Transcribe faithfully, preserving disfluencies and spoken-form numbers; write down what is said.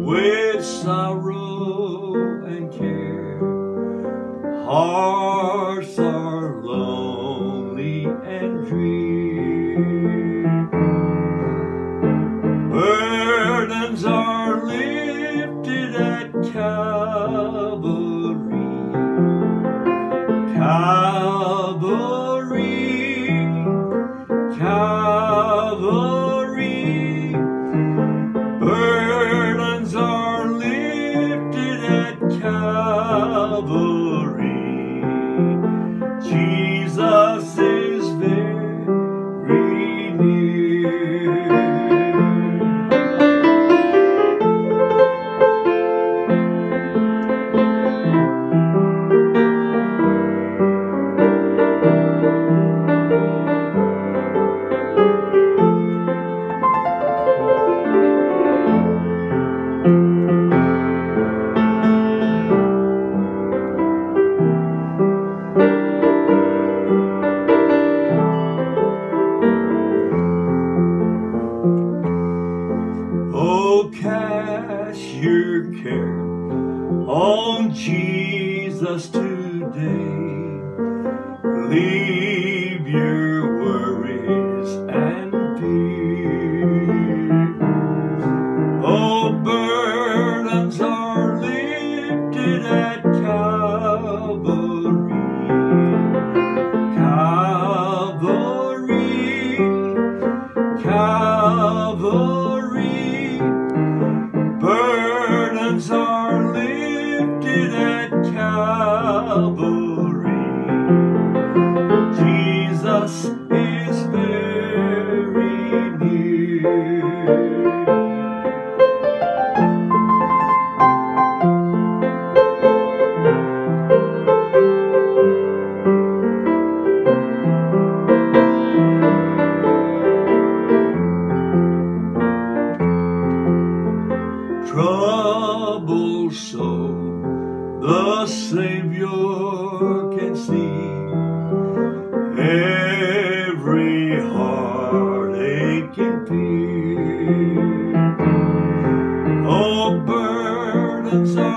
with sorrow and care. Hearts are lonely and drear. Burdens are lifted at Calvary. Calvary, Calvary. Burdens are lifted at Calvary. Jesus is very near. Oh, cast your care on Jesus today. Leave your worries and fears. Oh, burdens are lifted at Calvary. Calvary, Calvary. Burdens are lifted at Calvary. Jesus is very near. Troubled soul, the Savior can see. Every heartache and fear. Oh, burdens are